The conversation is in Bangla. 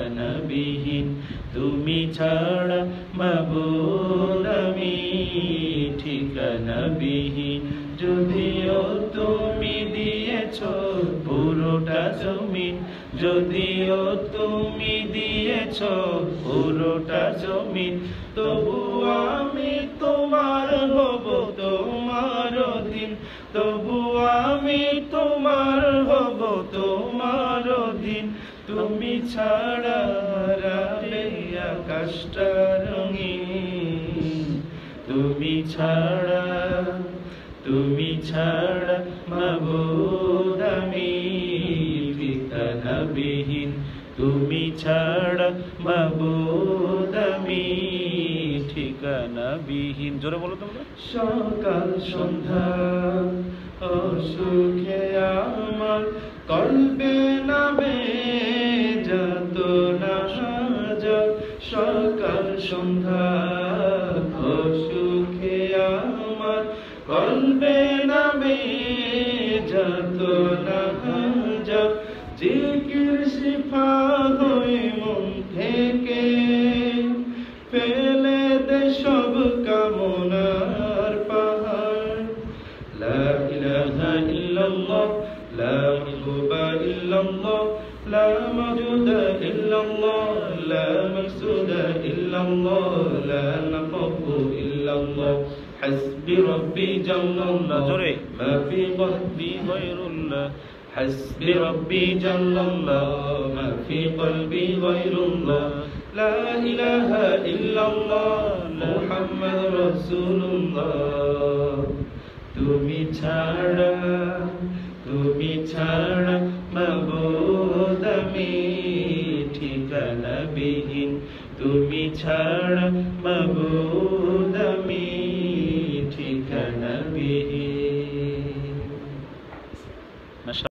ঠিকানাবিহীন, তুমি ছাড়া মাবুদ আমি ঠিকানাবিহীন। যদিও তুমি দিয়েছ পুরোটা জমিন, যদিও তুমি দিয়েছ পুরোটা জমিন, তবু আমি তোমার হব তোমার অধীন, তবু আমি তোমার হব তোমার অধীন। তুমি ছাড়া হারালে আকাশটা রঙিন, তুমি ছাড়া মাবুদ আমি ঠিকানাবিহীন, তুমি ছাড়া মাবুদ আমি ঠিকানাবিহীন। জোরে বলো তোমরা। সকাল সন্ধ্যা অসুখে আমার কলবে নামে যাতনা হাজার, সকাল সন্ধ্যা অসুখে আমার কলবে নামে যাতনা হাজার। জিকির শিফা হয়ে মন থেকে ফেলে দে সব কামনার পাহাড়। লা ইলাহা ইল্লাল্লাহ, লা মাহবুবা ইল্লাল্লাহ, লা মাওজুদা ইল্লাল্লাহ, লা মাকসুদা ইল্লাল্লাহ, লা নাফু ইল্লাল্লাহ। হাসবি রব্বি জাল্লাল্লাহ, জোরে। মা ফি কলবি গায়রুল্লাহ, হাসবি রব্বি জাল্লাল্লাহ, মা ফি কলবি গায়রুল্লাহ। লা ইলাহা ইল্লাল্লাহ, মুহাম্মাদুর রাসূলুল্লাহ। তুমি ছাড়া মাবুদ আমি ঠিকানাবিহীন, তুমি ছাড়া মাবুদ আমি ঠিকানাবিহীন।